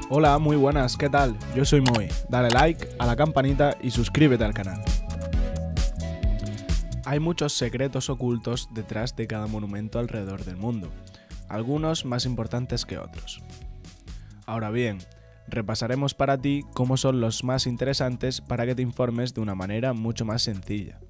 Hola, muy buenas, ¿qué tal? Yo soy Moe. Dale like a la campanita y suscríbete al canal. Hay muchos secretos ocultos detrás de cada monumento alrededor del mundo, algunos más importantes que otros. Ahora bien, repasaremos para ti cómo son los más interesantes para que te informes de una manera mucho más sencilla.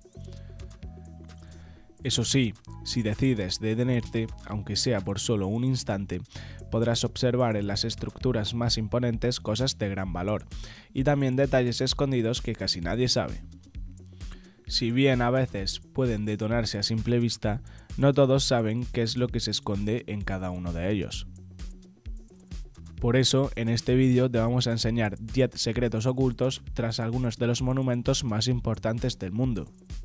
Eso sí, si decides detenerte, aunque sea por solo un instante, podrás observar en las estructuras más imponentes cosas de gran valor, y también detalles escondidos que casi nadie sabe. Si bien a veces pueden detonarse a simple vista, no todos saben qué es lo que se esconde en cada uno de ellos. Por eso, en este vídeo te vamos a enseñar 10 secretos ocultos tras algunos de los monumentos más importantes del mundo.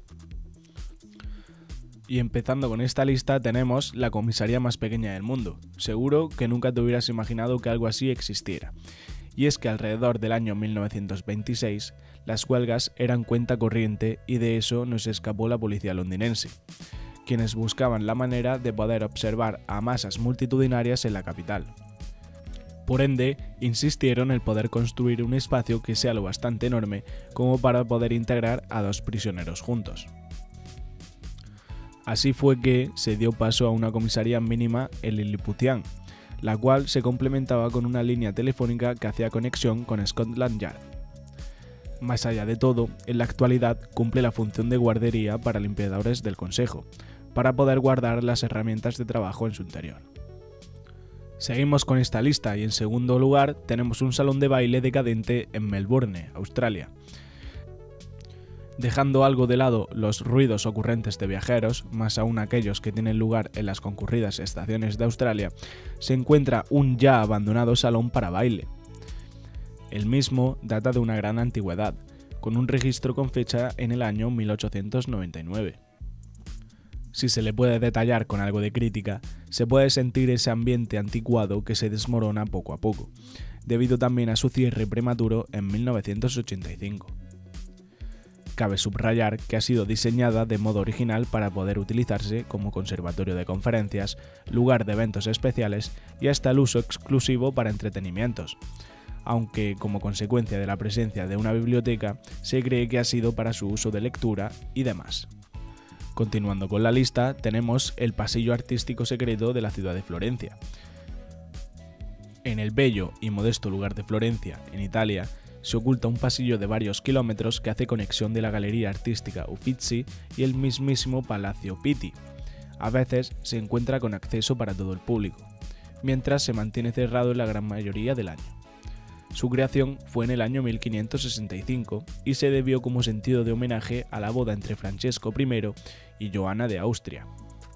Y empezando con esta lista tenemos la comisaría más pequeña del mundo. Seguro que nunca te hubieras imaginado que algo así existiera. Y es que alrededor del año 1926, las huelgas eran cuenta corriente y de eso no se escapó la policía londinense, quienes buscaban la manera de poder observar a masas multitudinarias en la capital. Por ende, insistieron en poder construir un espacio que sea lo bastante enorme como para poder integrar a dos prisioneros juntos. Así fue que se dio paso a una comisaría mínima en Lilliputian, la cual se complementaba con una línea telefónica que hacía conexión con Scotland Yard. Más allá de todo, en la actualidad cumple la función de guardería para limpiadores del Consejo, para poder guardar las herramientas de trabajo en su interior. Seguimos con esta lista y en segundo lugar tenemos un salón de baile decadente en Melbourne, Australia. Dejando algo de lado los ruidos ocurrentes de viajeros, más aún aquellos que tienen lugar en las concurridas estaciones de Australia, se encuentra un ya abandonado salón para baile. El mismo data de una gran antigüedad, con un registro con fecha en el año 1899. Si se le puede detallar con algo de crítica, se puede sentir ese ambiente anticuado que se desmorona poco a poco, debido también a su cierre prematuro en 1985. Cabe subrayar que ha sido diseñada de modo original para poder utilizarse como conservatorio de conferencias, lugar de eventos especiales y hasta el uso exclusivo para entretenimientos, aunque como consecuencia de la presencia de una biblioteca se cree que ha sido para su uso de lectura y demás. Continuando con la lista, tenemos el pasillo artístico secreto de la ciudad de Florencia. En el bello y modesto lugar de Florencia, en Italia, se oculta un pasillo de varios kilómetros que hace conexión de la galería artística Uffizi y el mismísimo Palacio Pitti. A veces se encuentra con acceso para todo el público, mientras se mantiene cerrado en la gran mayoría del año. Su creación fue en el año 1565 y se debió como sentido de homenaje a la boda entre Francesco I y Joana de Austria.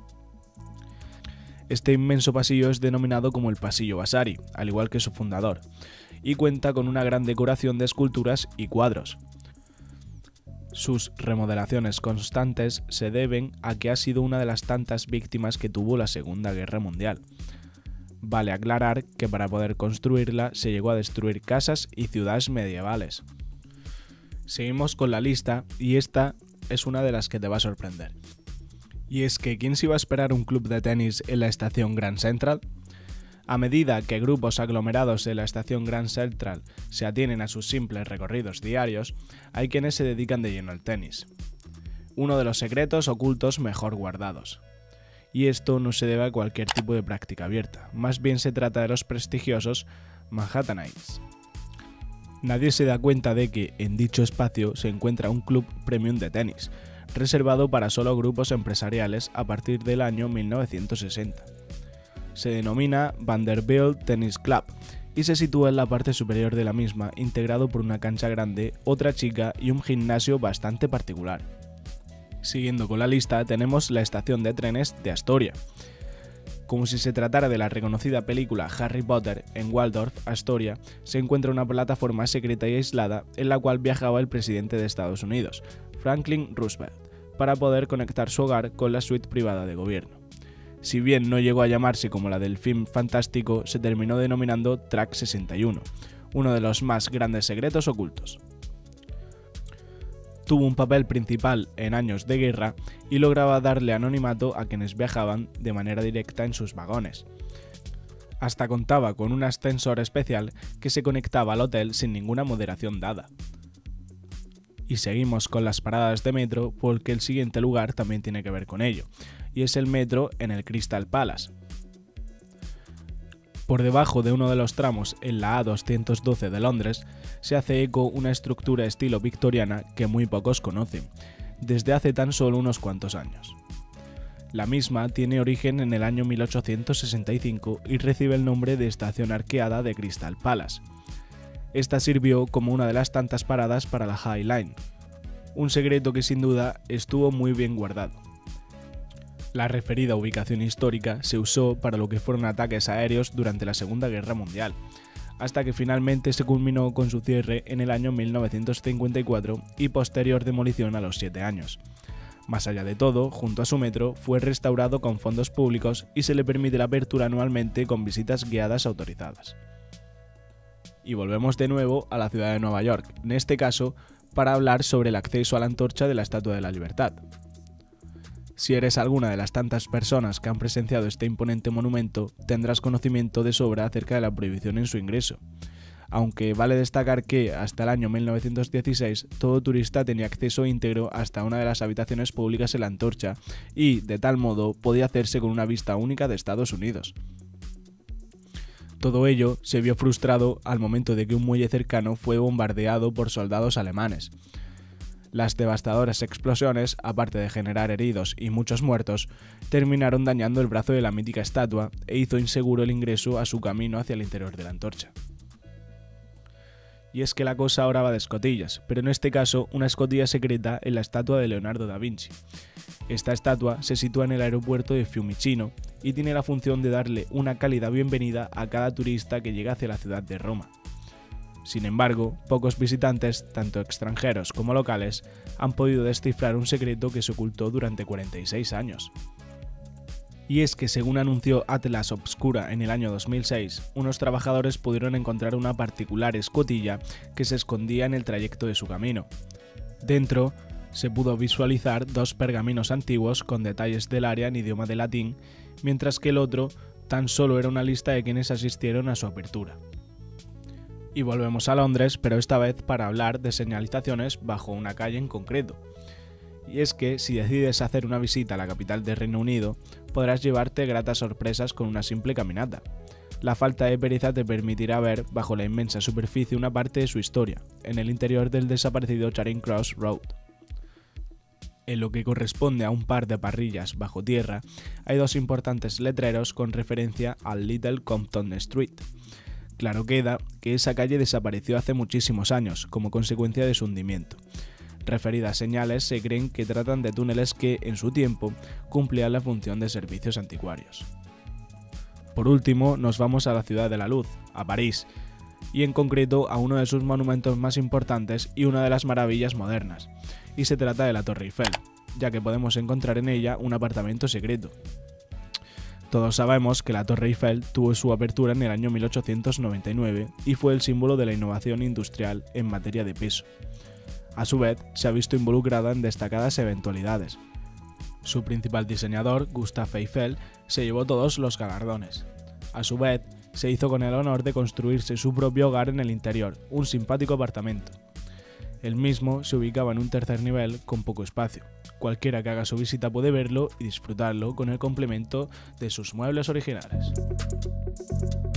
Este inmenso pasillo es denominado como el Pasillo Vasari, al igual que su fundador, y cuenta con una gran decoración de esculturas y cuadros. Sus remodelaciones constantes se deben a que ha sido una de las tantas víctimas que tuvo la Segunda Guerra Mundial. Vale aclarar que para poder construirla se llegó a destruir casas y ciudades medievales. Seguimos con la lista y esta es una de las que te va a sorprender. Y es que ¿quién se iba a esperar un club de tenis en la estación Grand Central? A medida que grupos aglomerados en la estación Grand Central se atienen a sus simples recorridos diarios, hay quienes se dedican de lleno al tenis. Uno de los secretos ocultos mejor guardados. Y esto no se debe a cualquier tipo de práctica abierta, más bien se trata de los prestigiosos Manhattanites. Nadie se da cuenta de que en dicho espacio se encuentra un club premium de tenis, reservado para solo grupos empresariales a partir del año 1960. Se denomina Vanderbilt Tennis Club y se sitúa en la parte superior de la misma, integrado por una cancha grande, otra chica y un gimnasio bastante particular. Siguiendo con la lista tenemos la estación de trenes de Astoria. Como si se tratara de la reconocida película Harry Potter, en Waldorf, Astoria, se encuentra una plataforma secreta y aislada en la cual viajaba el presidente de Estados Unidos, Franklin Roosevelt, para poder conectar su hogar con la suite privada de gobierno. Si bien no llegó a llamarse como la del film fantástico, se terminó denominando Track 61, uno de los más grandes secretos ocultos. Tuvo un papel principal en años de guerra y lograba darle anonimato a quienes viajaban de manera directa en sus vagones. Hasta contaba con un ascensor especial que se conectaba al hotel sin ninguna moderación dada. Y seguimos con las paradas de metro porque el siguiente lugar también tiene que ver con ello, y es el metro en el Crystal Palace. Por debajo de uno de los tramos en la A212 de Londres se hace eco una estructura estilo victoriana que muy pocos conocen, desde hace tan solo unos cuantos años. La misma tiene origen en el año 1865 y recibe el nombre de Estación Arqueada de Crystal Palace. Esta sirvió como una de las tantas paradas para la High Line, un secreto que sin duda estuvo muy bien guardado. La referida ubicación histórica se usó para lo que fueron ataques aéreos durante la Segunda Guerra Mundial, hasta que finalmente se culminó con su cierre en el año 1954 y posterior demolición a los 7 años. Más allá de todo, junto a su metro, fue restaurado con fondos públicos y se le permite la apertura anualmente con visitas guiadas autorizadas. Y volvemos de nuevo a la ciudad de Nueva York, en este caso para hablar sobre el acceso a la antorcha de la Estatua de la Libertad. Si eres alguna de las tantas personas que han presenciado este imponente monumento, tendrás conocimiento de sobra acerca de la prohibición en su ingreso. Aunque vale destacar que, hasta el año 1916, todo turista tenía acceso íntegro hasta una de las habitaciones públicas en la antorcha y, de tal modo, podía hacerse con una vista única de Estados Unidos. Todo ello se vio frustrado al momento de que un muelle cercano fue bombardeado por soldados alemanes. Las devastadoras explosiones, aparte de generar heridos y muchos muertos, terminaron dañando el brazo de la mítica estatua e hizo inseguro el ingreso a su camino hacia el interior de la antorcha. Y es que la cosa ahora va de escotillas, pero en este caso una escotilla secreta en la estatua de Leonardo da Vinci. Esta estatua se sitúa en el aeropuerto de Fiumicino y tiene la función de darle una cálida bienvenida a cada turista que llega hacia la ciudad de Roma. Sin embargo, pocos visitantes, tanto extranjeros como locales, han podido descifrar un secreto que se ocultó durante 46 años. Y es que, según anunció Atlas Obscura en el año 2006, unos trabajadores pudieron encontrar una particular escotilla que se escondía en el trayecto de su camino. Dentro se pudo visualizar 2 pergaminos antiguos con detalles del área en idioma de latín, mientras que el otro tan solo era una lista de quienes asistieron a su apertura. Y volvemos a Londres, pero esta vez para hablar de señalizaciones bajo una calle en concreto. Y es que si decides hacer una visita a la capital del Reino Unido, podrás llevarte gratas sorpresas con una simple caminata. La falta de pereza te permitirá ver bajo la inmensa superficie una parte de su historia, en el interior del desaparecido Charing Cross Road. En lo que corresponde a un par de parrillas bajo tierra, hay 2 importantes letreros con referencia al Little Compton Street. Claro queda que esa calle desapareció hace muchísimos años como consecuencia de su hundimiento. Referidas señales se creen que tratan de túneles que, en su tiempo, cumplían la función de servicios anticuarios. Por último, nos vamos a la Ciudad de la Luz, a París, y en concreto a uno de sus monumentos más importantes y una de las maravillas modernas, y se trata de la Torre Eiffel, ya que podemos encontrar en ella un apartamento secreto. Todos sabemos que la Torre Eiffel tuvo su apertura en el año 1899 y fue el símbolo de la innovación industrial en materia de peso. A su vez, se ha visto involucrada en destacadas eventualidades. Su principal diseñador, Gustave Eiffel, se llevó todos los galardones. A su vez, se hizo con el honor de construirse su propio hogar en el interior, un simpático apartamento. El mismo se ubicaba en un 3er nivel con poco espacio. Cualquiera que haga su visita puede verlo y disfrutarlo con el complemento de sus muebles originales.